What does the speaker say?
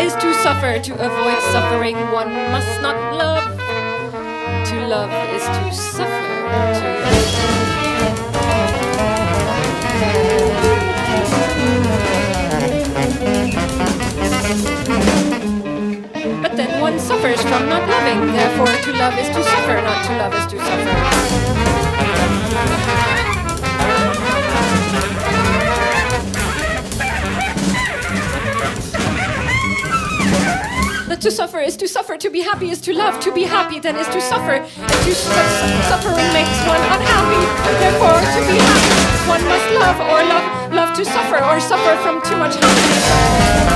is to suffer. To avoid suffering, one must not love. To love is to suffer. But then one suffers from not loving. Therefore, to love is to suffer. Not to love is to suffer. To suffer is to suffer, to be happy is to love, to be happy then is to suffer, and suffering makes one unhappy. Therefore, to be happy, one must love or love to suffer or suffer from too much happiness.